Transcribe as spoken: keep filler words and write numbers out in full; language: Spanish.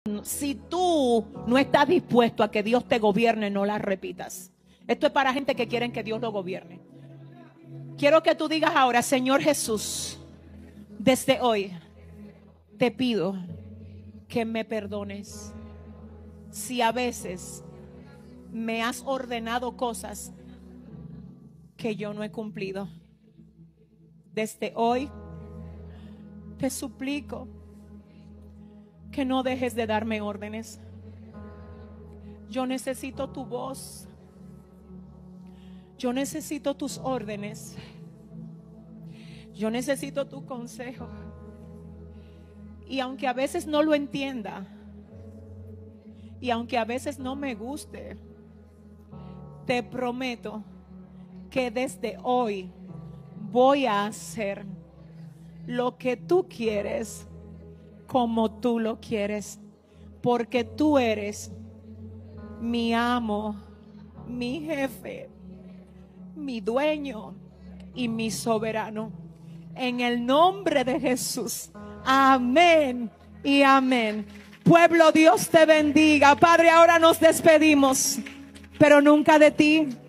Si tú no estás dispuesto a que Dios te gobierne, no la repitas. Esto es para gente que quieren que Dios lo gobierne. Quiero que tú digas ahora: Señor Jesús, desde hoy te pido que me perdones si a veces me has ordenado cosas que yo no he cumplido. Desde hoy te suplico que no dejes de darme órdenes. Yo necesito tu voz. Yo necesito tus órdenes. Yo necesito tu consejo. Y aunque a veces no lo entienda, y aunque a veces no me guste, te prometo que desde hoy voy a hacer lo que tú quieres, como tú lo quieres, porque tú eres mi amo, mi jefe, mi dueño y mi soberano. En el nombre de Jesús, amén y amén. Pueblo, Dios te bendiga. Padre, ahora nos despedimos, pero nunca de ti.